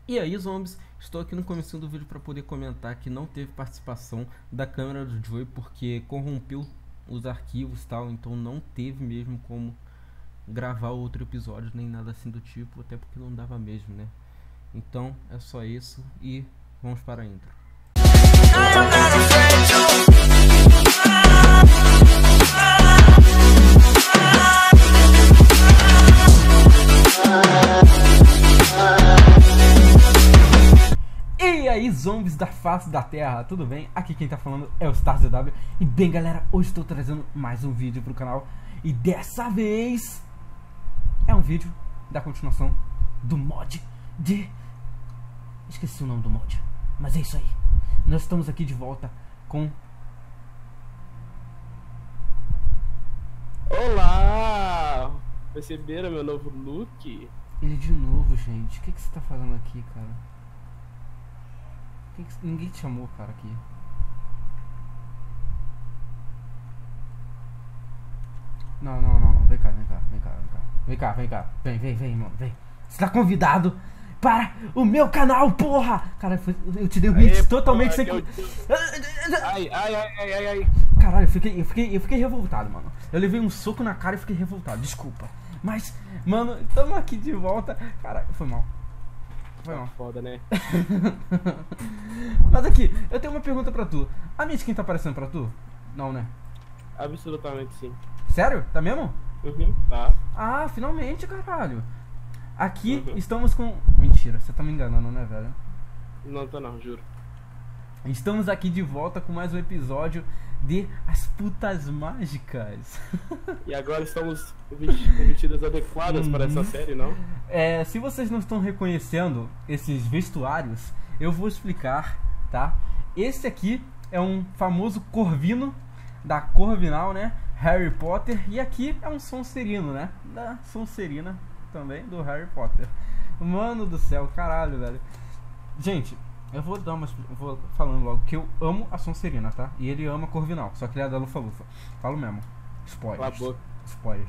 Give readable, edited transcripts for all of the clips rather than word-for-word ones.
E aí, zombies, estou aqui no começo do vídeo para poder comentar que não teve participação da câmera do Joey porque corrompeu os arquivos e tal, então não teve mesmo como gravar outro episódio nem nada assim do tipo, até porque não dava mesmo, né? Então é só isso e vamos para a intro. E aí, zombies da face da terra, tudo bem? Aqui quem tá falando é o StarsZW. E bem, galera, hoje estou trazendo mais um vídeo pro canal. E dessa vez é um vídeo da continuação do mod de... Esqueci o nome do mod, mas é isso aí. Nós estamos aqui de volta com... Olá! Perceberam meu novo look? Ele de novo, gente. O que você tá fazendo aqui, cara? Ninguém te chamou, cara, aqui. Não. Vem cá. Vem, mano. Vem. Você tá convidado para o meu canal, porra! Cara, eu te dei um hit totalmente sem... Ai. Caralho, eu fiquei revoltado, mano. Eu levei um soco na cara e fiquei revoltado, desculpa. Mas, mano, estamos aqui de volta. Cara, foi mal. Foda, né? Mas aqui, eu tenho uma pergunta pra tu. A minha skin tá aparecendo pra tu? Não, né? Absolutamente sim. Sério? Tá mesmo? Tá. Ah, finalmente, caralho. Aqui estamos com... Mentira, você tá me enganando, né, velho? Não tô não, juro. Estamos aqui de volta com mais um episódio de As Putas Mágicas. E agora estamos com vestidas adequadas para essa série, não? Se vocês não estão reconhecendo esses vestuários, eu vou explicar, tá? Esse aqui é um famoso Corvino da Corvinal, né? Harry Potter. E aqui é um Sonserino, né? Da Sonserina também, do Harry Potter. Mano do céu, caralho, velho. Gente, eu vou falando logo que eu amo a Sonserina, tá? E ele ama a Corvinal, só que ele é da Lufa-Lufa. Falo mesmo. Spoilers. Cala a boca. Spoilers.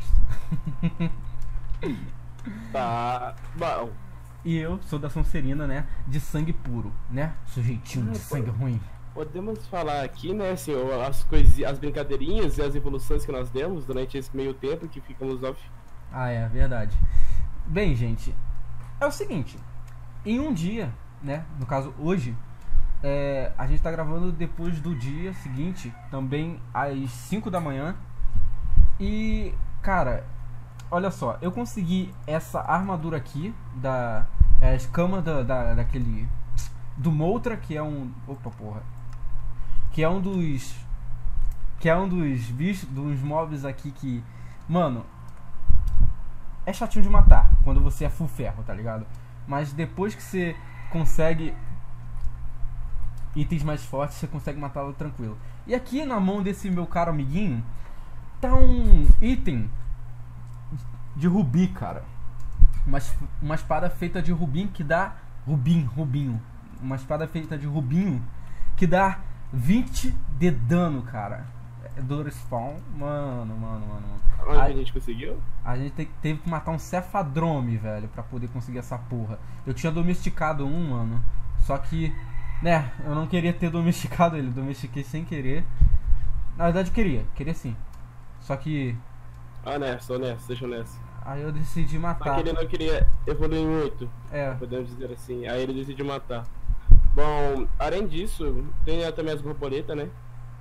Tá bom. E eu sou da Sonserina, né? De sangue puro, né? Sujeitinho de sangue ruim. Podemos falar aqui, né, senhor, as brincadeirinhas e as evoluções que nós demos durante esse meio tempo que ficamos off. Ah, é verdade. Bem, gente, é o seguinte. Em um dia, né? No caso, hoje, a gente tá gravando depois do dia seguinte, também às 5 da manhã. E, cara, olha só, eu consegui essa armadura aqui da escama daquele do Moltra, que é um... Opa, porra. Que é um dos bichos, dos mobs aqui que, mano, é chatinho de matar quando você é full ferro, tá ligado? Mas depois que você consegue itens mais fortes, você consegue matá-lo tranquilo. E aqui na mão desse meu caro amiguinho tá um item de rubi, cara. Uma espada feita de rubim que dá... Rubinho. Uma espada feita de rubinho que dá 20 de dano, cara. É do respawn. Mano. Onde a gente conseguiu? A gente teve que matar um cefadrome, velho, pra poder conseguir essa porra. Eu tinha domesticado um, mano. Só que, né, eu não queria ter domesticado ele. Domestiquei sem querer. Na verdade, eu queria sim. Só que... Honesto, deixa honesto. Aí eu decidi matar. Só que ele não queria evoluir muito. Podemos dizer assim. Aí ele decidiu matar. Bom, além disso, tem também as borboletas, né?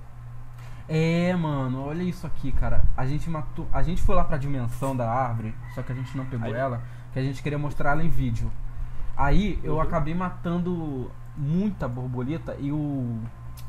Mano, olha isso aqui, cara. A gente foi lá pra dimensão da árvore, só que a gente não pegou ela, que a gente queria mostrar ela em vídeo. Aí eu acabei matando muita borboleta e o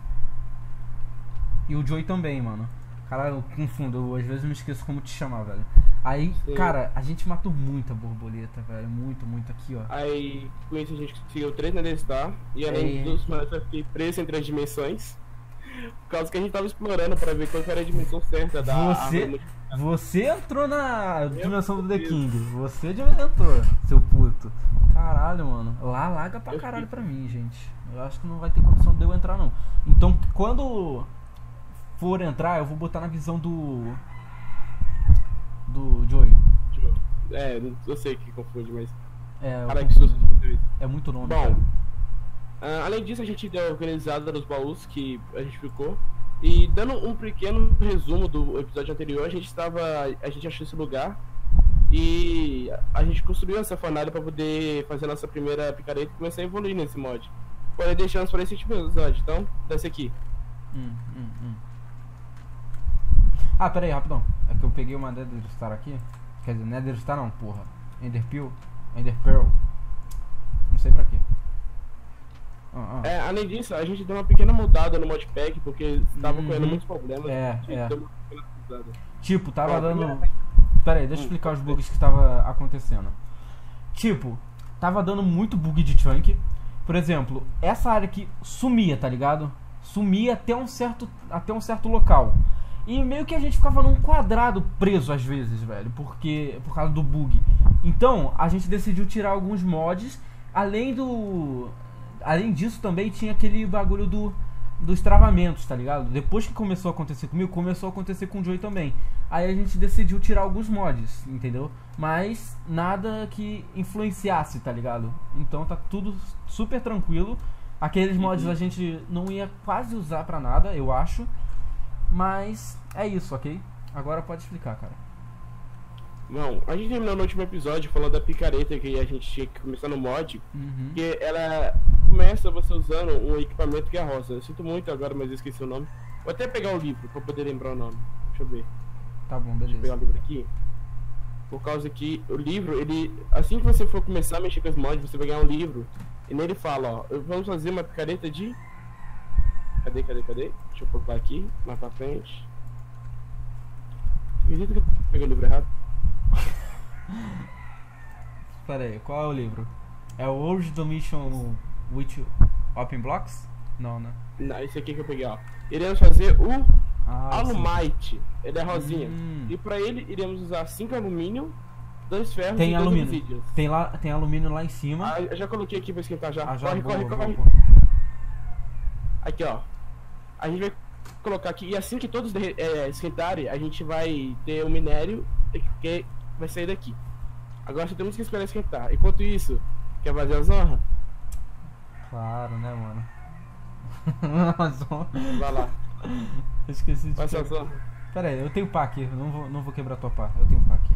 Joey também, mano. Cara, eu confundo, às vezes eu me esqueço como te chamar, velho. Aí, cara, a gente matou muita borboleta, velho. Muito aqui, ó. Aí, com isso a gente conseguiu 3 na Star. E além dos, mas eu fiquei preso entre as dimensões. Por causa que a gente tava explorando pra ver qual era a dimensão certa da árvore. Você entrou na dimensão do The King. Você entrou, seu puto. Caralho, mano. Lá laga pra caralho pra mim, gente. Eu acho que não vai ter condição de eu entrar, não. Então, quando for entrar, eu vou botar na visão do Joey. Eu sei que confunde, mas... É, cara, que susto. isso. É muito nome, Bom, cara. além disso, a gente deu organizada nos baús que a gente ficou. E dando um pequeno resumo do episódio anterior, a gente achou esse lugar e a gente construiu essa fornalha para poder fazer a nossa primeira picareta e começar a evoluir nesse mod. Porém, deixamos para esse tipo de episódio, então, desce aqui. Ah, pera aí, rapidão. É que eu peguei uma Nether Star aqui. Quer dizer, Nether Star não, porra. Ender Pearl. Não sei pra quê. Além disso, a gente deu uma pequena mudada no modpack, porque estava correndo muitos problemas. Deu uma pequena mudada. Tipo, tava dando... Pera aí, deixa eu explicar os bugs que tava acontecendo. Tipo, tava dando muito bug de chunk. Por exemplo, essa área aqui sumia, tá ligado? Sumia até um certo local. E meio que a gente ficava num quadrado preso às vezes, velho, por causa do bug. Então, a gente decidiu tirar alguns mods. Além disso, também tinha aquele bagulho dos travamentos, tá ligado? Depois que começou a acontecer comigo, começou a acontecer com o Joey também. Aí a gente decidiu tirar alguns mods, entendeu? Mas nada que influenciasse, tá ligado? Então tá tudo super tranquilo. Aqueles mods a gente não ia quase usar pra nada, eu acho. Mas é isso, ok? Agora pode explicar, cara. Bom, a gente terminou no último episódio falando da picareta que a gente tinha que começar no mod. Que ela começa você usando um equipamento que é rosa. Eu sinto muito agora, mas eu esqueci o nome. Vou até pegar o livro pra poder lembrar o nome. Deixa eu ver. Tá bom, beleza. Deixa eu pegar o livro aqui. Por causa que o livro, ele... Assim que você for começar a mexer com os mods, você vai ganhar um livro. E nele fala, ó, vamos fazer uma picareta de... Cadê? Deixa eu colocar aqui, mais pra frente. Acredito que eu peguei o livro errado. Espera aí, qual é o livro? É o World Domination with Open Blocks? Não, né? Não, esse aqui que eu peguei, ó. Iremos fazer o Alumite. Ele é rosinha. E pra ele, iremos usar 5 alumínio, 2 ferros e 2 alumínio. Obsidians. Tem alumínio lá em cima. Eu já coloquei aqui pra esquentar já. Corre. Corre. Aqui, ó. A gente vai colocar aqui, e assim que todos esquentarem, a gente vai ter o minério que vai sair daqui. Agora só temos que esperar esquentar. Enquanto isso, quer fazer a zorra? Claro, né, mano? Vai lá. Eu esqueci de fazer a zorra. Pera aí, eu tenho pá aqui, eu não vou quebrar tua pá. Eu tenho um pá aqui.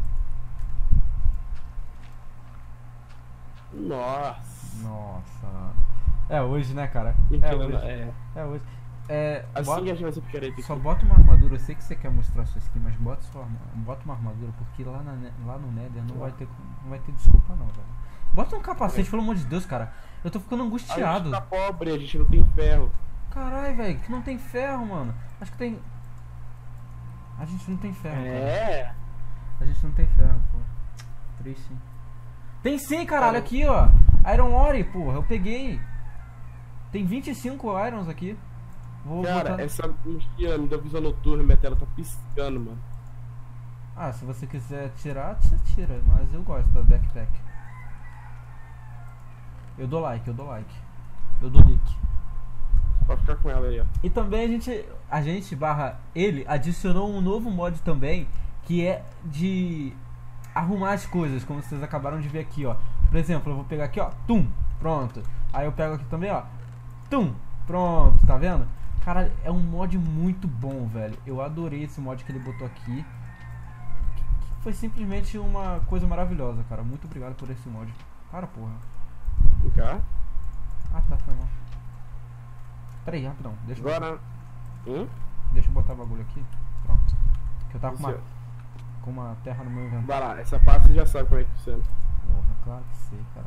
Nossa. É hoje, né, cara? É hoje. Assim que a gente vai ser picareta aqui. Só bota uma armadura, eu sei que você quer mostrar sua skin, mas bota uma armadura, porque lá no Nether não vai ter desculpa não, velho. Bota um capacete, pelo amor de Deus, cara. Eu tô ficando angustiado. A gente tá pobre, a gente não tem ferro. Caralho, velho, que não tem ferro, mano. Acho que tem... A gente não tem ferro, cara. A gente não tem ferro, pô. Triste. Tem sim, caralho, aqui, ó. Iron Ore, porra, eu peguei. Tem 25 irons aqui. Cara, essa mochila me deu visão noturna, minha tela tá piscando, mano. Ah, se você quiser tirar, você tira, mas eu gosto da backpack. Eu dou like. Eu dou like. Pode ficar com ela aí, ó. E também a gente ele adicionou um novo mod também, que é de arrumar as coisas, como vocês acabaram de ver aqui, ó. Por exemplo, eu vou pegar aqui, ó, tum, pronto. Aí eu pego aqui também, ó, tum, pronto, tá vendo? Cara, é um mod muito bom, velho. Eu adorei esse mod que ele botou aqui. Que foi simplesmente uma coisa maravilhosa, cara. Muito obrigado por esse mod. Para, porra. Cá? Ah, tá, foi mal. Pera aí, rapidão. Deixa eu botar o bagulho aqui. Pronto. Que eu tava com uma terra no meu inventário. Vai lá, essa parte você já sabe como é que funciona. Porra, claro que sei, cara.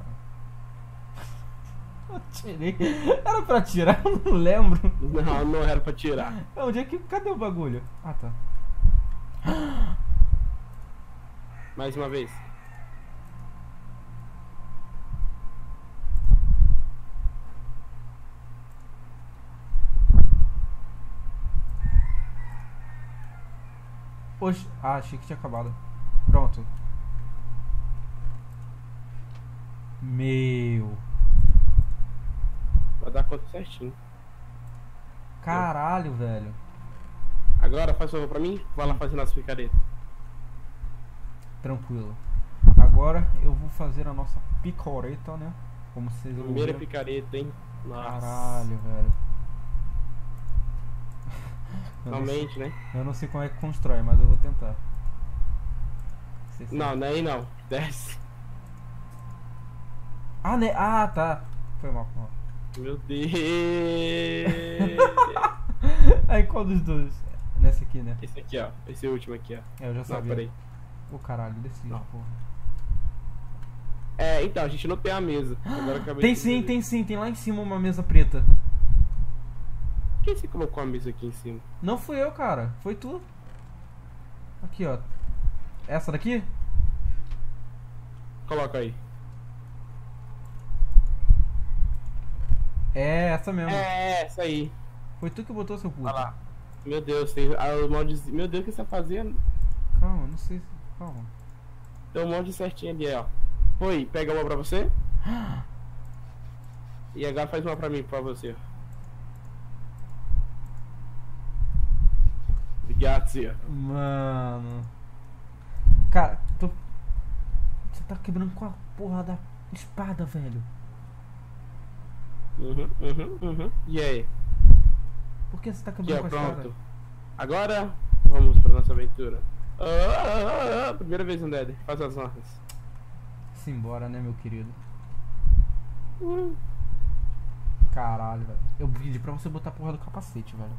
Eu tirei. Era pra tirar? Eu não lembro. Não era pra tirar. Onde é que... Cadê o bagulho? Ah, tá. Mais uma vez. Poxa. Ah, achei que tinha acabado. Pronto. Meu... Vai dar conta certinho. Caralho, velho. Agora faz favor pra mim. Vai lá fazer nossa picareta. Tranquilo. Agora eu vou fazer a nossa picareta, né? Como vocês Primeira ouviram. picareta, hein? Nossa. Caralho, velho. Realmente, né? Eu não sei como é que constrói, mas eu vou tentar. Sei se- Não, não é aí não. Desce. Ah, né? Ah, tá. Foi mal, foi mal. Meu Deus. Aí qual dos dois? Nesse aqui, né? Esse aqui, ó. Esse último aqui, ó. É, eu já Não, sabia. peraí. O caralho, desse Não. porra. É, então, a gente não tem a mesa. Agora eu acabei Tem de sim, ver. tem sim. Tem lá em cima uma mesa preta. Por que você colocou a mesa aqui em cima? Não fui eu, cara. Foi tu. Aqui, ó. Essa daqui? Coloca aí. É, essa mesmo. É, essa aí. Foi tu que botou, seu puto. Olha lá. Meu Deus, tem o molde. Meu Deus, o que você tá fazendo? Calma, não sei se... Calma. Tem um monte certinho ali, ó. Foi, pega uma pra você. E agora faz uma pra mim, pra você. Obrigado, senhor. Mano. Cara, tô... Você tá quebrando com a porra da espada, velho. E aí? Por que você tá Aqui, quebrando ó, com a espada? pronto. Agora, vamos pra nossa aventura. Primeira vez no Nether, faz as honras. Simbora, né, meu querido? Caralho, velho. Eu pedi pra você botar a porra do capacete, velho.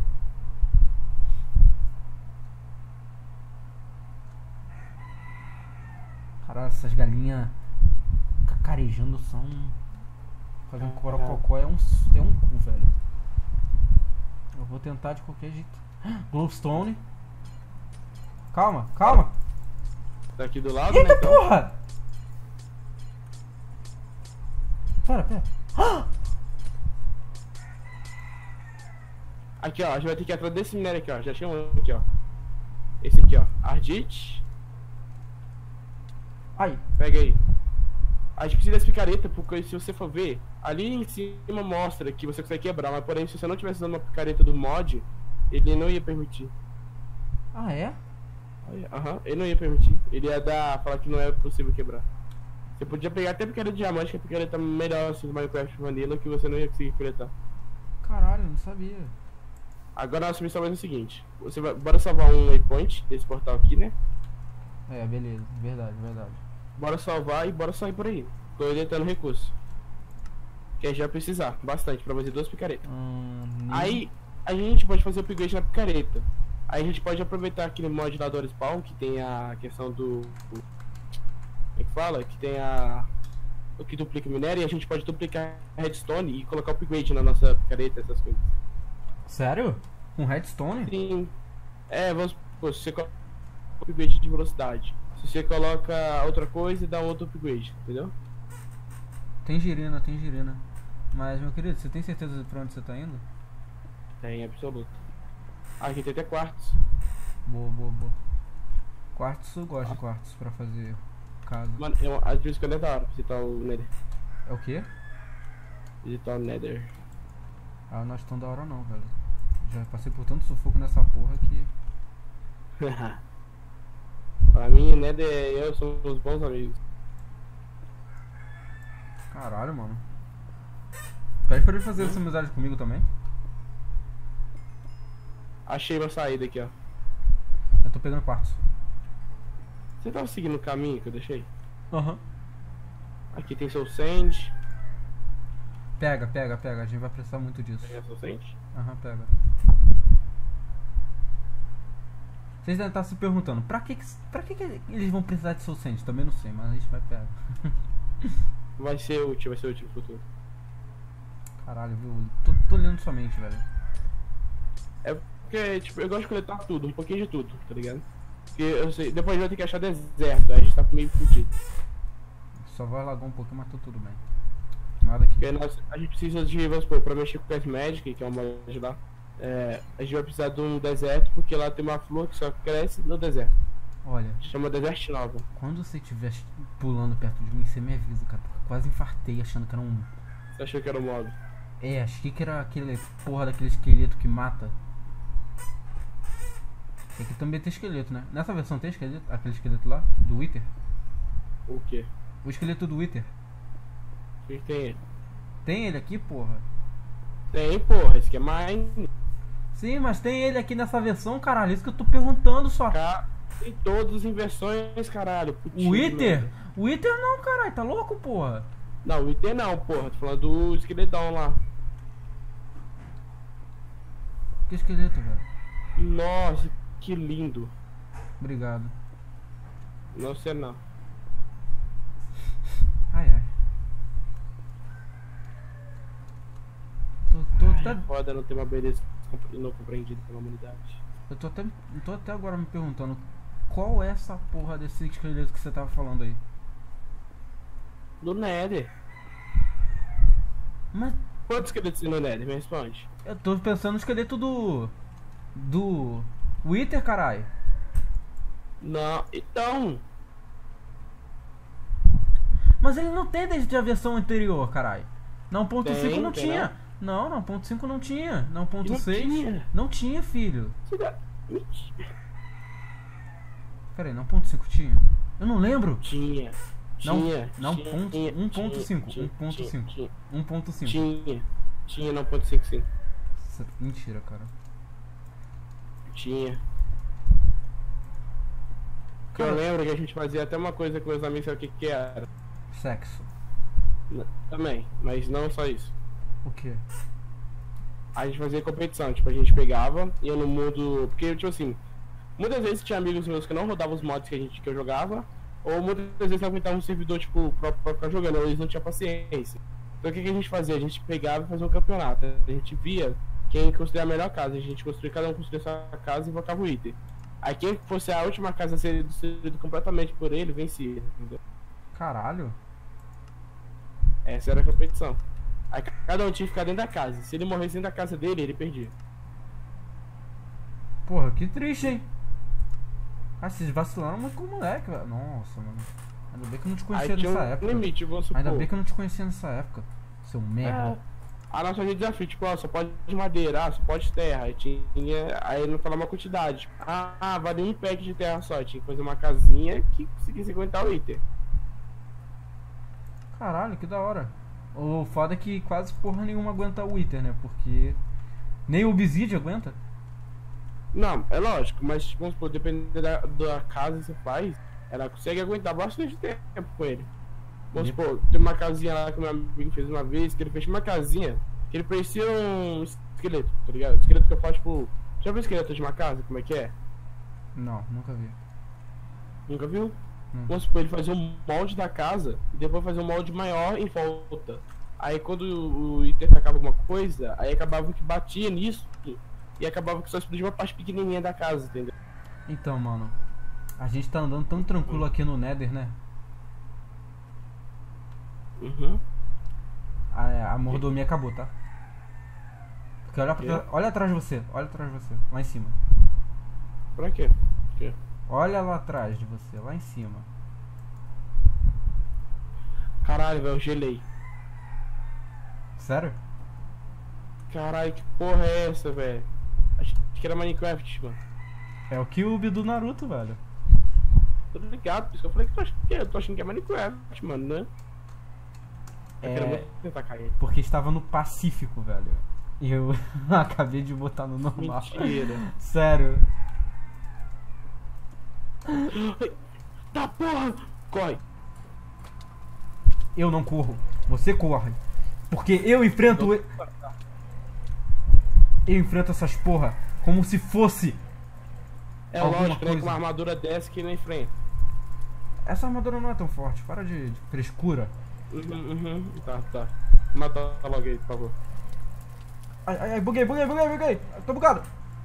Caralho, essas galinhas cacarejando são... Fazer um corococó é um cu, velho. Eu vou tentar de qualquer jeito. Glowstone. Calma, calma. Tá aqui do lado, né? Eita Então. porra! Pera. Aqui, ó, a gente vai ter que ir atrás desse minério aqui, ó. Já tinha um aqui, ó. Esse aqui, ó. Ardite. Ai, Pega aí. A gente precisa dessa picareta, porque se você for ver, ali em cima mostra que você consegue quebrar, mas porém, se você não tivesse usando uma picareta do mod, ele não ia permitir. ah é? Aham, ele não ia permitir. Ele ia falar que não é possível quebrar. Você podia pegar até picareta de diamante, que é a picareta melhor assim do Minecraft Vanilla, que você não ia conseguir coletar. Caralho, eu não sabia. Agora a nossa missão vai ser o seguinte: você vai, bora salvar um waypoint desse portal aqui, né? É, beleza, verdade. Bora salvar e bora sair por aí, coletando recurso. Que a gente vai precisar bastante pra fazer 2 picaretas. Aí a gente pode fazer o upgrade na picareta. Aí a gente pode aproveitar aquele mod lá do Spawn, que tem a questão do... Como é que fala? Que tem o que duplica o minério, e a gente pode duplicar a redstone e colocar o upgrade na nossa picareta, essas coisas. Sério? Um redstone? Sim. É, vamos supor, se você coloca upgrade de velocidade. Se você coloca outra coisa, dá outro upgrade, entendeu? Tem girina. Mas, meu querido, você tem certeza de pra onde você tá indo? Tem, absoluto. Aqui tem até quartos. Boa. Quartzo, eu gosto de quartzo pra fazer casa. Mano, às vezes que é da hora visitar o Nether. É o quê? Visitar o Nether. Ah, não acho tão da hora não, velho. Já passei por tanto sufoco nessa porra que... Pra mim, o Nether e eu somos bons amigos. Caralho, mano. Pede pra ele fazer essa amizade comigo também. Achei uma saída aqui, ó. Eu tô pegando quartzo. Você tava seguindo o caminho que eu deixei? Aham. Aqui tem seu sand. Pega. A gente vai precisar muito disso. Pega seu sand. Aham, pega. Vocês devem estar se perguntando, pra que eles vão precisar de Soul Sand? Também não sei, mas a gente vai pegar. Vai ser útil no futuro. Caralho, viu? Tô lendo sua mente, velho. É porque, tipo, eu gosto de coletar tudo, um pouquinho de tudo, tá ligado? Porque eu sei, depois a gente vai ter que achar deserto, aí a gente tá meio fudido. Só vai alagar um pouquinho, mas tô tudo bem. Nada que... Porque a gente precisa de, vamos supor, pra mexer com o Pet Magic, que é uma mod lá. A gente vai precisar de um deserto, porque lá tem uma flor que só cresce no deserto. Olha, Chama Desert Nova. quando você estiver pulando perto de mim, você me avisa, cara. Porque eu quase infartei achando que era um... Você achou que era o mob? É, achei que era aquele porra daquele esqueleto que mata. Aqui também tem esqueleto, né? Nessa versão tem esqueleto? Aquele esqueleto lá? Do Wither? O quê? O esqueleto do Wither. que tem ele? Tem ele aqui, porra? Tem, porra, esse aqui é mine. Sim, mas tem ele aqui nessa versão, caralho. Isso que eu tô perguntando só. Tem todas as inversões, caralho. Putinho, O Iter? merda. O Iter não, caralho. Tá louco, porra? Não, o Iter não, porra. Tô falando do esqueletão lá. Que esqueleto, velho. Nossa, que lindo. Obrigado. Não sei não. Ai, ai. Tô até... Foda não ter uma beleza não compreendida pela humanidade. Eu tô até agora me perguntando qual é essa porra desse esqueleto que você tava falando aí. Do Nether. Mas Quantos esqueletos tem no Nether? Me responde. eu tô pensando no esqueleto do Wither, caralho. Não, então. Mas ele não tem desde a versão anterior, caralho. Na 1.5 Tem, não tem tinha. Não, na 1.5 não tinha. Na Não 1.6 tinha. não tinha, filho. Você dá- Mentira. Pera aí, na 1.5 tinha? Eu não lembro. Tinha. Não, Tinha. não, tinha, ponto- tinha, 1.5, tinha, 1.5. tinha, 1.5. Tinha. Tinha no 1.5 sim. Mentira, cara. Tinha. Que eu Cara, lembro que a gente fazia até uma coisa com meus amigos, sabe o que era? sexo. Também, mas não só isso. O quê? A gente fazia competição, tipo, a gente pegava, ia no mundo. Porque, tipo assim, muitas vezes tinha amigos meus que não rodavam os mods que eu jogava, ou muitas vezes não aguentavam um servidor, tipo, pra ficar jogando, ou eles não tinham paciência. Então o que a gente fazia? A gente pegava e fazia um campeonato. A gente via quem construía a melhor casa. A gente construía, cada um construía sua casa e invocava o item. Aí quem fosse a última casa a ser destruída completamente por ele, vencia. Entendeu? Caralho. Essa era a competição. Aí cada um tinha que ficar dentro da casa. Se ele morresse dentro da casa dele, ele perdia. Porra, que triste, hein? Ah, vocês vacilaram muito com o moleque, velho. Nossa, mano. Ainda bem que eu não te Aí conhecia tinha nessa um época. limite, vamos supor. Ainda bem que eu não te conhecia nessa época. Seu merda. A nossa de desafio, tipo, ó, só pode madeira, só pode terra. Aí tinha. Aí não falava uma quantidade. Tipo, vale um pack de terra só. Tinha que fazer uma casinha que conseguisse aguentar o item. Caralho, que da hora. O foda é que quase porra nenhuma aguenta o Wither, né? Porque nem o Obsidian aguenta. Não, é lógico, mas vamos supor, dependendo da casa que você faz, ela consegue aguentar bastante tempo com ele. Vamos supor, tem uma casinha lá que meu amigo fez uma vez, que ele fez uma casinha, que ele parecia um esqueleto, tá ligado? Esqueleto que eu faço, tipo. Já viu esqueleto de uma casa? Como é que é? Não, nunca vi. Nunca viu? Não. Vamos supor, ele fazia um molde da casa e depois fazia um molde maior em volta. Aí quando o item atacava alguma coisa, aí acabava que batia nisso e acabava que só explodia uma parte pequenininha da casa, entendeu? Então, mano, a gente tá andando tão tranquilo aqui no Nether, né? Uhum. A mordomia acabou, tá? Porque olha atrás de você, lá em cima. Pra quê? Olha lá atrás de você, lá em cima. Caralho, velho, eu gelei. Sério? Caralho, que porra é essa, velho? Acho que era Minecraft, mano. É o Cube do Naruto, velho. Tô ligado, por isso que eu falei que eu tô achando que é Minecraft, mano, né? Eu quero muito tentar cair. Porque estava no Pacífico, velho. E eu acabei de botar no normal. Mentira. Sério. Tá porra! Corre! Eu não corro, você corre. Porque eu enfrento. Eu enfrento essas porra como se fosse. É alguma lógico, né? coisa. Com uma armadura dessa que não enfrenta. Essa armadura não é tão forte, para de frescura. Tá. Mata logo aí, por favor. Ai, buguei. Tô bugado.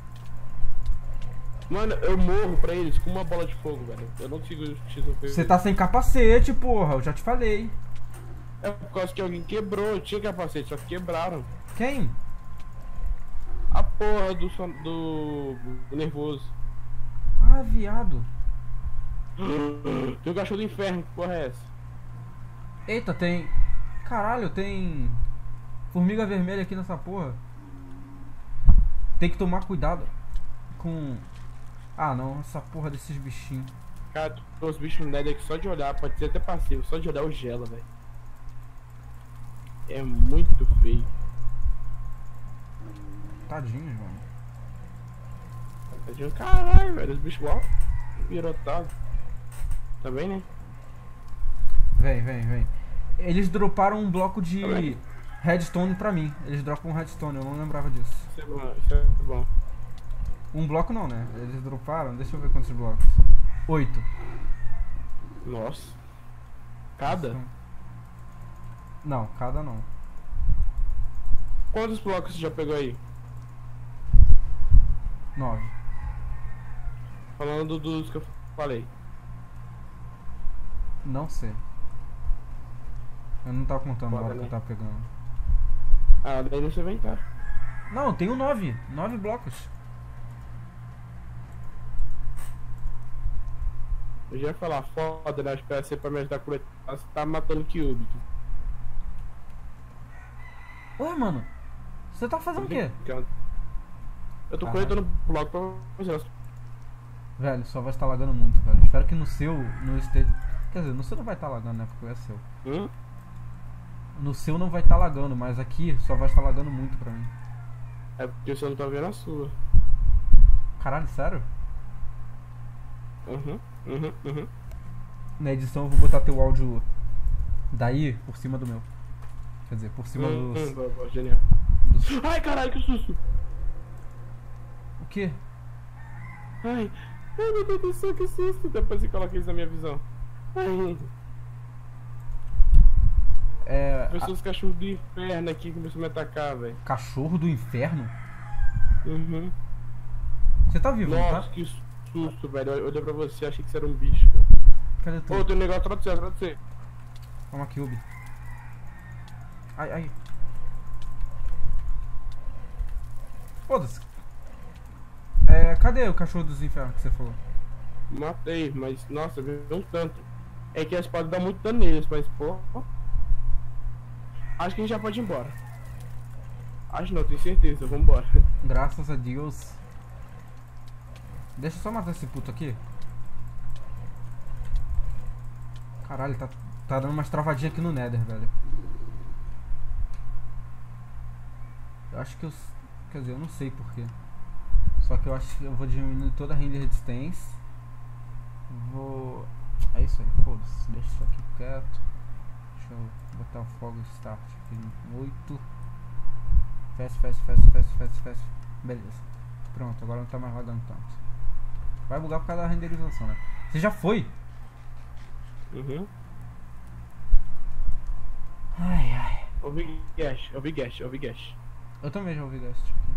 Mano, eu morro pra eles com uma bola de fogo, velho. Eu não consigo XP. Você tá sem capacete, porra, eu já te falei. É por causa que alguém quebrou, eu tinha capacete, só que quebraram. Quem? A porra do nervoso. Ah, viado. Tem o cachorro do inferno, que porra é essa? Eita, tem. Caralho, tem. Formiga vermelha aqui nessa porra. Tem que tomar cuidado com. Ah não, essa porra desses bichinhos. Cara, os bichos no Nether que só de olhar, pode ser até passivo, só de olhar o gela, velho. é muito feio. Tadinhos, mano. Caralho, velho, os bichos lá pirotados. Tá bem, né? Vem. Eles droparam um bloco de bem. redstone pra mim. Eles dropam um redstone, eu não lembrava disso. Isso é bom. Um bloco não, né? Eles droparam, deixa eu ver quantos blocos. 8. Nossa. Cada? Não, cada não. Quantos blocos você já pegou aí? 9. Falando dos que eu falei. Não sei. Eu não tava contando Foda, agora que né? eu tava pegando. Ah, daí você vem, tá? Não, eu tenho 9. 9 blocos. Eu já ia falar, foda, né? Espera você pra me ajudar a coletar. Você tá matando Cube. Ué, mano. Você tá fazendo o quê? Eu tô Caralho. coletando bloco pra você. Velho, só vai estar lagando muito, velho. Espero que no seu, no stage... Quer dizer, no seu não vai estar lagando, né? Porque é seu. No seu não vai estar lagando, mas aqui só vai estar lagando muito pra mim. É porque você não tá vendo a sua. Caralho, sério? Uhum. Na edição eu vou botar teu áudio daí por cima do meu. Quer dizer, por cima dos... Genial. Ai, caralho, que susto! O quê? Ai, meu Deus do céu, que susto! Depois você coloca isso na minha visão. Ai, começou os cachorros do inferno aqui que começou a me atacar, velho. Cachorro do inferno? Uhum. Você tá vivo, não Nossa, tá? que susto, velho. Eu olhei pra você, achei que você era um bicho. Cadê tu? Ô, tem um negócio atrás de você. Toma cube. Ai. Foda-se. Cadê o cachorro dos infernos que você falou? Matei, mas nossa, veio um tanto. É que as espadas dão muito dano neles, mas pô. Acho que a gente já pode ir embora. Acho não, tenho certeza, vambora. Graças a Deus. Deixa eu só matar esse puto aqui. Caralho, tá dando umas travadinhas aqui no Nether, velho. Eu acho que eu... Quer dizer, eu não sei porquê. Só que eu acho que eu vou diminuir toda a render distance. Vou... É isso aí, foda-se. Deixa isso aqui quieto. Deixa eu botar o fogo start aqui no 8. Fast. Beleza. Pronto, agora não tá mais lagando tanto. Vai bugar por causa da renderização, né? Você já foi? Uhum. Ai. Ouvi gash. Eu também já ouvi guest aqui.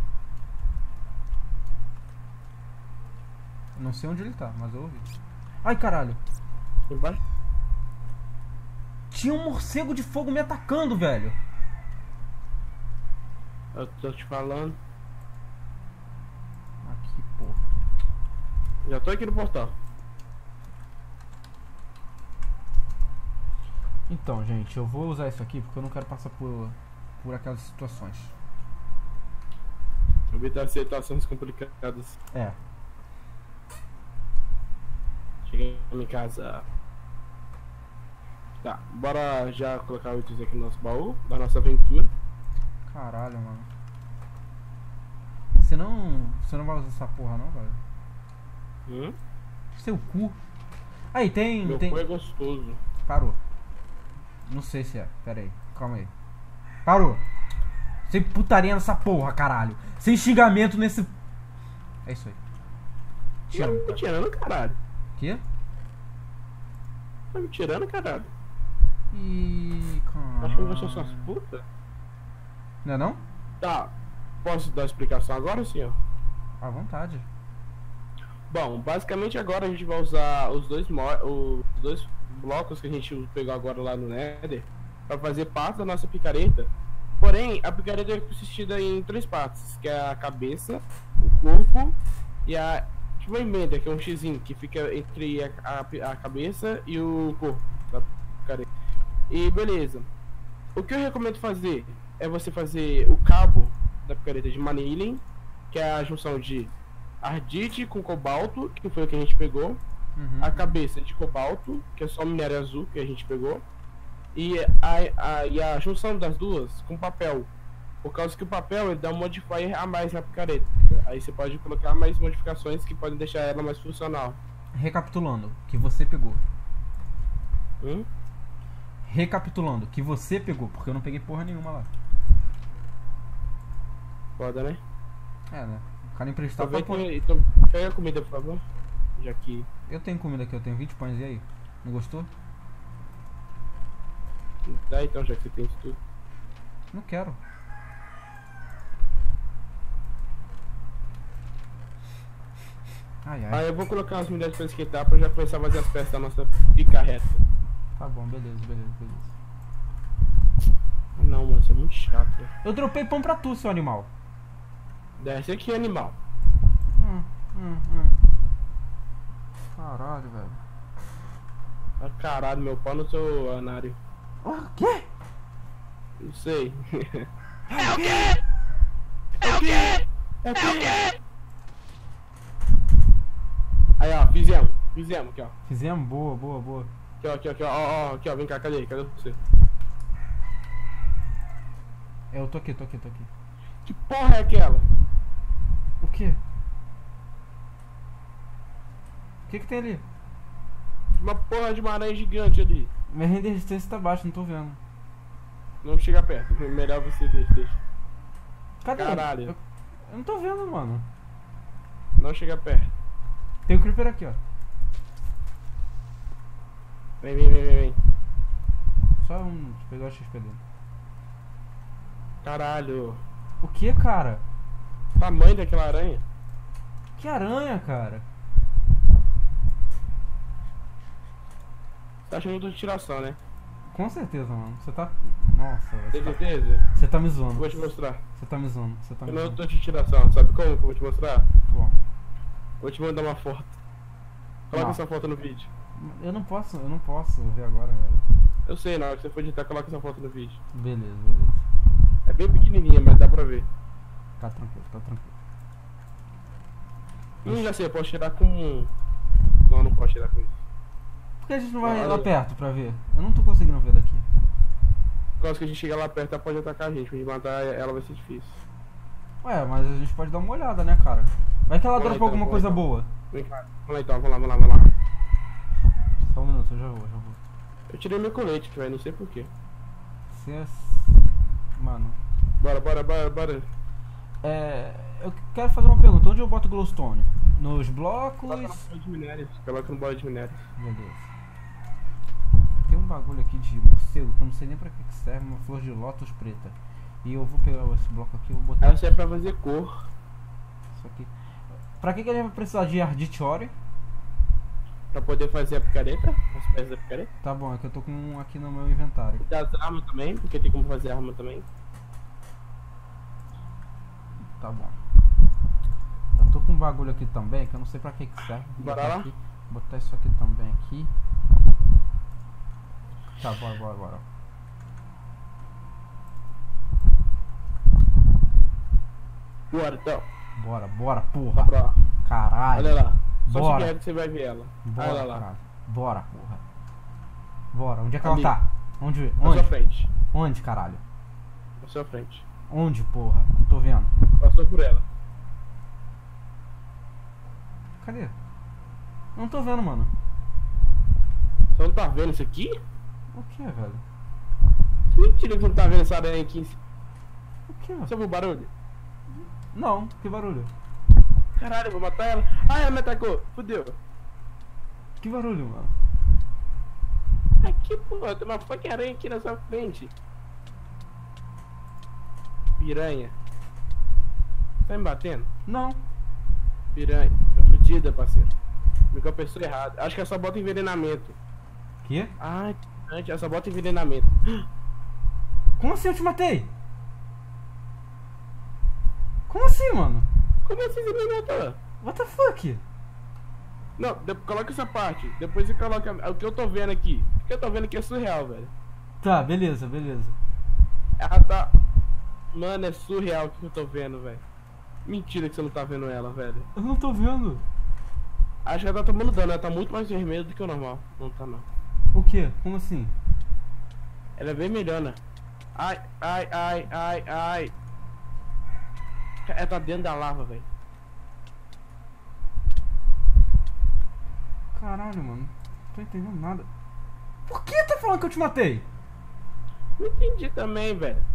Não sei onde ele tá, mas eu ouvi. Ai, caralho. Embaixo? Tinha um morcego de fogo me atacando, velho. Eu tô te falando. Aqui, porra. Já tô aqui no portal. Então, gente, eu vou usar isso aqui porque eu não quero passar por aquelas situações. Evitar situações complicadas. É. Cheguei em casa. Tá, bora já colocar itens aqui no nosso baú, da nossa aventura. Caralho, mano. Você não vai usar essa porra não, velho? Seu cu. Aí, tem... Meu cu é gostoso. Parou. Não sei se é. Pera aí. Calma aí. Parou. Sem putaria nessa porra, caralho. Sem xingamento nesse... É isso aí. Tá me tirando, caralho. Quê? Tá me tirando, caralho. Ih, caralho. Acho que vocês são as putas. Não é não? Tá. Posso dar a explicação agora, senhor? À vontade. Bom, basicamente agora a gente vai usar os dois blocos que a gente pegou agora lá no Nether para fazer parte da nossa picareta. Porém, a picareta é consistida em 3 partes, que é a cabeça, o corpo e a tipo uma emenda, que é um xizinho que fica entre a cabeça e o corpo da picareta. E beleza. O que eu recomendo fazer é você fazer o cabo da picareta de Manilin, que é a junção de ardite com cobalto, que foi o que a gente pegou. Uhum. A cabeça de cobalto, que é só minério azul que a gente pegou. E a junção das duas com papel. Por causa que o papel ele dá um modifier a mais na picareta. Aí você pode colocar mais modificações que podem deixar ela mais funcional. Recapitulando, que você pegou. Hum? Recapitulando, que você pegou, porque eu não peguei porra nenhuma lá. Foda, né? É, né? O cara emprestado Então, pra porra. então, pega a comida, por favor. Já que. Eu tenho comida aqui, eu tenho 20 pães, e aí? Não gostou? Dá então, já que você tem isso tudo. Não quero. Ai, ai. Aí eu vou colocar as mulheres pra esquentar pra já começar a fazer as peças da nossa picarreta. Tá bom, beleza, beleza, beleza. Ah, não, mano, isso é muito chato, velho. Eu dropei pão pra tu, seu animal. Desce aqui, animal. Hum. Caralho, velho. Ah, caralho, meu pau no seu anário. O quê? Não sei. É o quê? É o quê? É o quê? Aí, ó, fizemos aqui, ó. Fizemos? Boa. Aqui, ó, aqui, ó, vem cá, cadê você? Eu tô aqui. Que porra é aquela? O quê? O que tem ali? Uma porra de uma aranha gigante ali. Minha resistência tá baixa, não tô vendo. Não chega perto, melhor você deixa. Cadê? Caralho. Eu não tô vendo, mano. Não chega perto. Tem o creeper aqui, ó. Vem. Só pegar o XP dele. Caralho. O que, cara? Tamanho daquela aranha. Que aranha, cara? Tá achando de tiração, né? Com certeza, mano. Você tá... Nossa, Tem você tá... certeza? Você tá me zoando. Vou te mostrar. Você tá me zoando. Eu não tô de tiração, sabe como que eu vou te mostrar? Bom, Vou te mandar uma foto. Coloca Não. essa foto no vídeo. eu não posso ver agora, velho. Eu sei, na hora que você for editar, coloca essa foto no vídeo. Beleza. É bem pequenininha, mas dá pra ver. Tá tranquilo. Já sei, eu posso tirar com... Não posso tirar com isso. Por que a gente não vai Olha. lá perto pra ver? Eu não tô conseguindo ver daqui. Por causa que a gente chegar lá perto, ela pode atacar a gente. Pra gente matar ela vai ser difícil. Ué, mas a gente pode dar uma olhada, né, cara? Vai que ela Vamos lá, dropa então, alguma vamos coisa lá, então. boa. Vem cá. Vamos lá então, vamos lá. Só um minuto, eu já vou. Eu tirei meu colete, velho, não sei porquê. Você é... Mano... Bora. Eu quero fazer uma pergunta. Onde eu boto glowstone? Nos blocos? Coloca no bola de minérios. Coloca no bola de minérios. Beleza. Tem um bagulho aqui de morcego que eu não sei nem pra que serve. Uma flor de lótus preta. E eu vou pegar esse bloco aqui e vou botar Essa é pra fazer cor. isso aqui. Pra que a gente vai precisar de arditiore? Pra poder fazer a picareta. As peças da picareta. Tá bom, é que eu tô com um aqui no meu inventário. E das armas também, porque tem como fazer arma também. Tá bom. Eu tô com um bagulho aqui também que eu não sei pra que serve. Vou Bora botar lá? aqui. Botar isso aqui também aqui. Tá, bora. Bora então. Bora, Tá porra. pra lá. Caralho. Olha lá. Só Bora. se vier que você vai ver ela. Bora, Olha lá. caralho. Bora, porra. Bora, onde é que Ali. ela tá? Onde? Na sua frente. Onde, caralho? Na sua frente. Onde, porra? Não tô vendo. Passou por ela. Cadê? Não tô vendo, mano. Você não tá vendo isso aqui? O que, velho? Mentira que você não tá vendo essa aranha aqui. O que? Você ouviu o barulho? Não, que barulho? Caralho, eu vou matar ela. Ah, ela me atacou. Fudeu. Que barulho, mano? Aqui, pô, tem uma fucking aranha aqui na sua frente. Piranha. Tá me batendo? Não. Piranha. Tá fudida, parceiro. Me com a pessoa errada. Acho que essa bota envenenamento. Que? Ah, essa bota envenenamento. Como assim eu te matei? Como assim, mano? Como assim você me matou? What the fuck? Não, coloca essa parte. Depois você coloca o que eu tô vendo aqui. O que eu tô vendo aqui é surreal, velho. Tá, beleza. Ela tá... Mano, é surreal o que eu tô vendo, velho. Mentira que você não tá vendo ela, velho. Eu não tô vendo. Acho que ela tá tomando dano, ela tá muito mais vermelha do que o normal. Não tá não. O que? Como assim? Ela é vermelhona. Ai, ai, ai, ai, ai. Ela tá dentro da lava, velho. Caralho, mano. Não tô entendendo nada. Por que tá falando que eu te matei? Não entendi também, velho.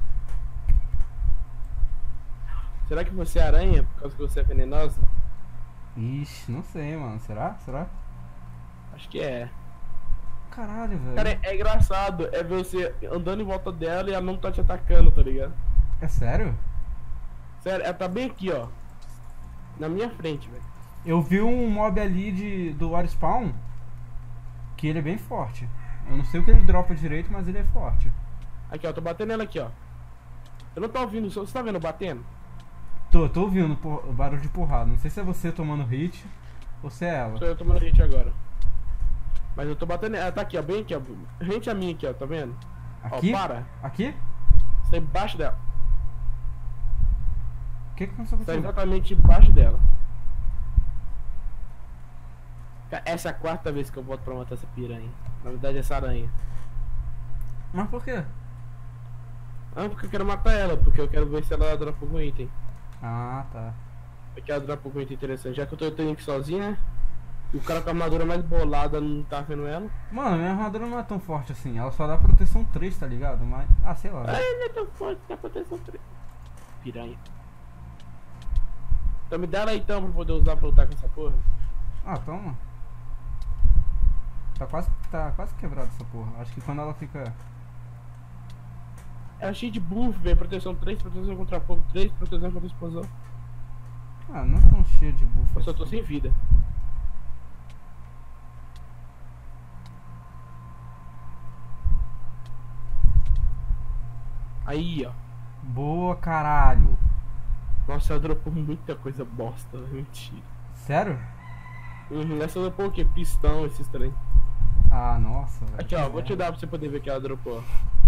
Será que você é aranha por causa que você é venenosa? Ixi, não sei, mano. Será? Será? Acho que é. Caralho, velho. Cara, é engraçado. É ver você andando em volta dela e ela não tá te atacando, tá ligado? É sério? Sério, ela tá bem aqui, ó. Na minha frente, velho. Eu vi um mob ali do War Spawn que ele é bem forte. Eu não sei o que ele dropa direito, mas ele é forte. Aqui, ó. Tô batendo ela aqui, ó. Eu não tô ouvindo. Você tá vendo batendo? Tô ouvindo o barulho de porrada. Não sei se é você tomando hit ou se é ela. Sou eu tomando hit agora. Mas eu tô batendo. Ela tá aqui, ó. Bem aqui, ó. Rente a mim aqui, ó. Tá vendo? Aqui? Ó, para. Aqui? Você tá embaixo dela. O que começou a Você tá acontecer? exatamente embaixo dela. Cara, essa é a quarta vez que eu volto pra matar essa piranha. Na verdade, essa aranha. Mas por quê? Ah, porque eu quero matar ela. Porque eu quero ver se ela dropa algum item. Ah, tá. Porque ela dropa algum item interessante. Já que eu tô indo aqui sozinho, né? E o cara com a armadura mais bolada não tá vendo ela. Mano, minha armadura não é tão forte assim. Ela só dá proteção 3, tá ligado? Mas. Ah, sei lá. Ai, não é tão forte, dá proteção 3. Piranha. Então me dá ela então pra poder usar pra lutar com essa porra. Ah, toma. Tá quase quebrada essa porra. Acho que quando ela fica. Ela é cheia de buff, velho. Proteção 3, proteção contra fogo 3, proteção contra explosão. Ah, não é tão cheia de buff. Eu só tô assim. sem vida. Aí, ó. Boa, caralho. Nossa, ela dropou muita coisa bosta, mentira. Sério? Essa dropou o quê? Pistão, esses trem. Ah, nossa, velho. Aqui, ó, vou te dar pra você poder ver que ela dropou.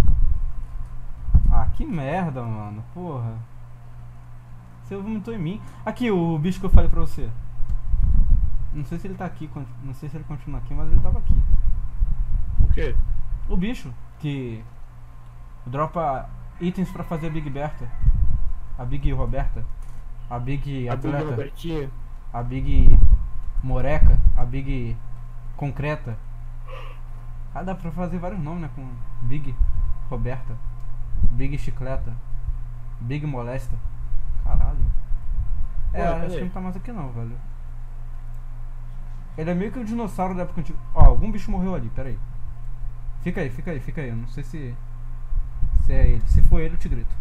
Ah, que merda, mano. Porra. Você vomitou em mim. Aqui, o bicho que eu falei pra você. Não sei se ele tá aqui, não sei se ele continua aqui, mas ele tava aqui. O quê? O bicho que dropa itens pra fazer a Big Berta. A Big Roberta. A Big A Big Atleta. Robertinha. A Big Moreca. A Big Concreta. Ah, dá pra fazer vários nomes, né? Com Big Roberta. Big Chicleta. Big Molesta. Caralho. É, Ué, acho cadê? que não tá mais aqui não, velho. Ele é meio que um dinossauro da época antiga. Ó, algum bicho morreu ali, pera aí. Fica aí, fica aí, fica aí. Eu não sei se é ele. Se for ele, eu te grito.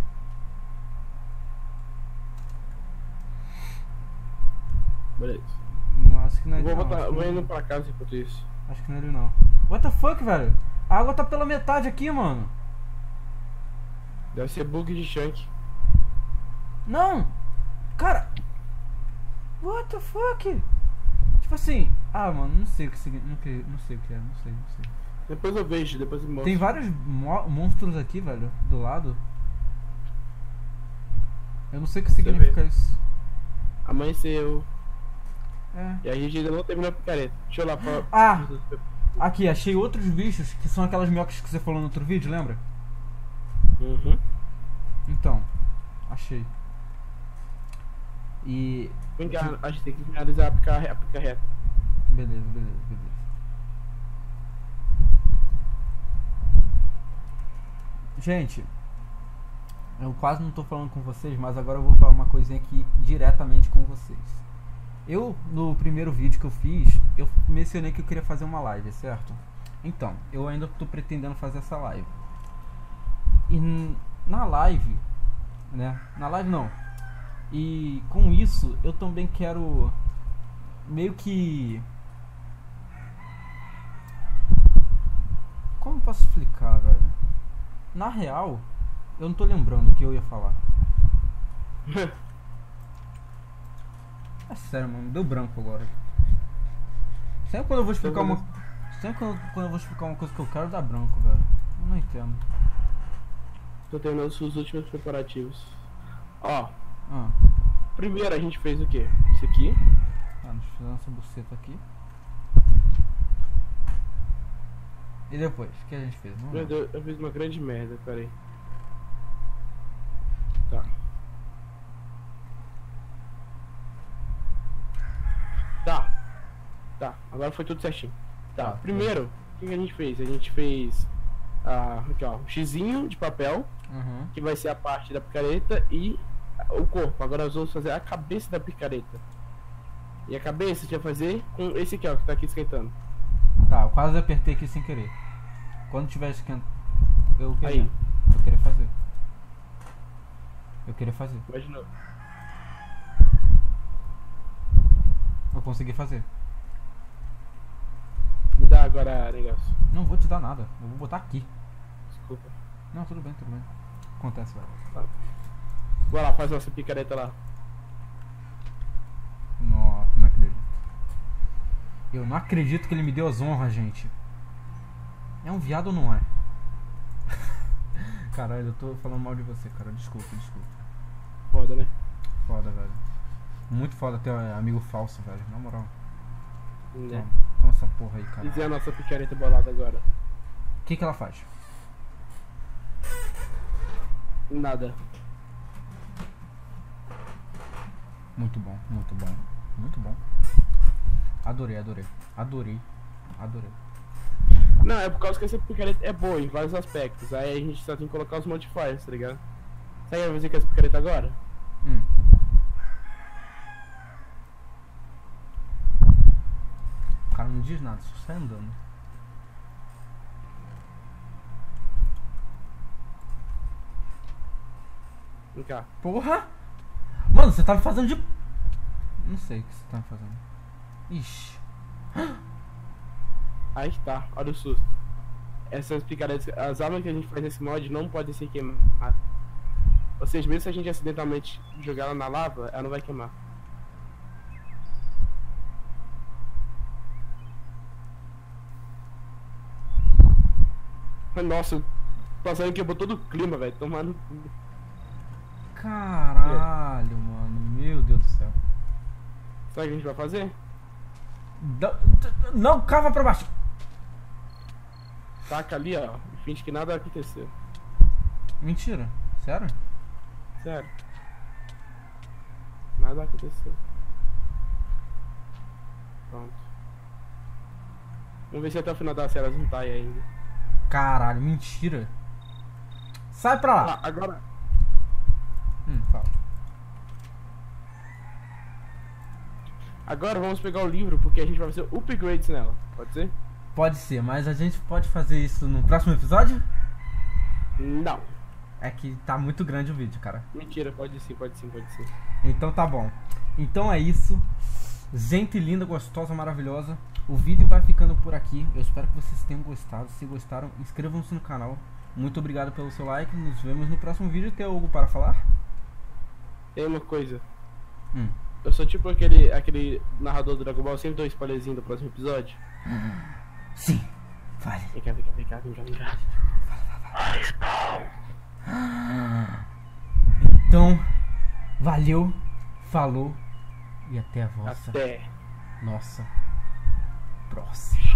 Beleza. Não, acho que não é ele Vou não. botar, Acho que vou não- indo pra casa enquanto isso. Acho que não é ele não. What the fuck, velho? A água tá pela metade aqui, mano. Deve ser bug de Shank. Não! Cara! What the fuck? Tipo assim... Ah, mano, não sei o que significa. Não sei o que é, não sei. Depois eu vejo, depois eu mostro. Tem vários monstros aqui, velho, do lado. Eu não sei o que significa isso. Amanheceu. É. E a gente ainda não terminou a picareta. Deixa eu lá pra... Ah! Aqui, achei outros bichos que são aquelas minhocas que você falou no outro vídeo, lembra? Uhum. Então, achei. E... Vem cá, a gente tem que finalizar a picareta. Beleza. Gente, eu quase não tô falando com vocês, mas agora eu vou falar uma coisinha aqui diretamente com vocês. Eu, no primeiro vídeo que eu fiz, eu mencionei que eu queria fazer uma live, certo? Então, eu ainda tô pretendendo fazer essa live. E na live, né? Na live não. E com isso, eu também quero meio que... Como eu posso explicar, velho? Na real, eu não tô lembrando o que eu ia falar. É sério, mano, deu branco agora. Sempre quando eu vou explicar uma... Sempre quando eu vou explicar uma coisa que eu quero, dá branco, velho. Eu não entendo. Tô terminando os últimos preparativos. Ó, Ah, primeiro a gente fez o quê? Isso aqui. deixa eu fazer essa buceta aqui. E depois? O que a gente fez? Vamos Meu lá. Deus, eu fiz uma grande merda, peraí. Tá. Tá, agora foi tudo certinho. Tá, Tá, primeiro, o que a gente fez? A gente fez aqui ó, um xizinho de papel, Uhum. que vai ser a parte da picareta e o corpo. Agora nós vamos fazer a cabeça da picareta. E a cabeça a gente vai fazer com esse aqui ó, que tá aqui esquentando. Tá, eu quase apertei aqui sem querer. Quando tiver esquentando. Eu queria. Aí. Eu queria fazer. Eu queria fazer. Imagina. Eu consegui fazer. Me dá agora, negócio. Não vou te dar nada. Eu vou botar aqui. Desculpa. Não, tudo bem, tudo bem. Acontece, velho. Tá. Vai lá, faz nossa picareta lá. Nossa, não acredito. Eu não acredito que ele me deu as honras, gente. É um viado ou não é? Caralho, eu tô falando mal de você, cara. Desculpa, desculpa. Foda, né? Foda, velho. Muito foda ter um amigo falso, velho. Na moral. Né? Toma essa porra aí, cara. Dizer a nossa picareta bolada agora. O que ela faz? Nada. Muito bom, muito bom. Muito bom. Adorei, adorei. Adorei. Adorei. Não, é por causa que essa picareta é boa em vários aspectos. Aí a gente só tem que colocar os modifiers, tá ligado? Sabe o que eu vou fazer com essa picareta agora? Hum. O cara não diz nada, só sai andando. Vem cá. Porra! Mano, você tá me fazendo de. Não sei o que você tá me fazendo. Ixi. Aí que tá, olha o susto. Essas picaretas, as armas que a gente faz nesse mod não podem ser queimadas. Ou seja, mesmo se a gente acidentalmente jogar ela na lava, ela não vai queimar. Nossa, passando quebrou todo o clima, velho. Tomando. Caralho, mano. Meu Deus do céu. Sabe o que a gente vai fazer? Não, cava pra baixo. Taca ali, ó. E finge que nada aconteceu. Mentira. Sério? Sério. Nada aconteceu. Pronto. Vamos ver se até o final da série elas não tá aí ainda. Caralho, mentira. Sai pra lá. Agora. Fala. Agora vamos pegar o livro porque a gente vai fazer upgrades nela. Pode ser? Pode ser, mas a gente pode fazer isso no próximo episódio? Não. É que tá muito grande o vídeo, cara. Mentira, pode sim, pode sim, pode sim. Então tá bom. Então é isso. Gente linda, gostosa, maravilhosa. O vídeo vai ficando por aqui. Eu espero que vocês tenham gostado. Se gostaram, inscrevam-se no canal. Muito obrigado pelo seu like. Nos vemos no próximo vídeo. Tem algo para falar? Tem uma coisa. Hum. Eu sou tipo aquele narrador do Dragon Ball, sempre dou spoilerzinho do próximo episódio. Sim. Fale. Vem cá, vem cá, vem cá, vem cá, vem cá. Então, valeu, falou e até a vossa Até. nossa próxima.